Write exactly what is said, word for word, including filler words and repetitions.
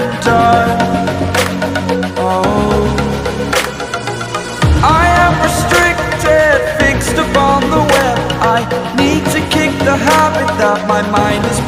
the dark. Oh, I am restricted, fixed upon the web. I need to kick the habit that my mind is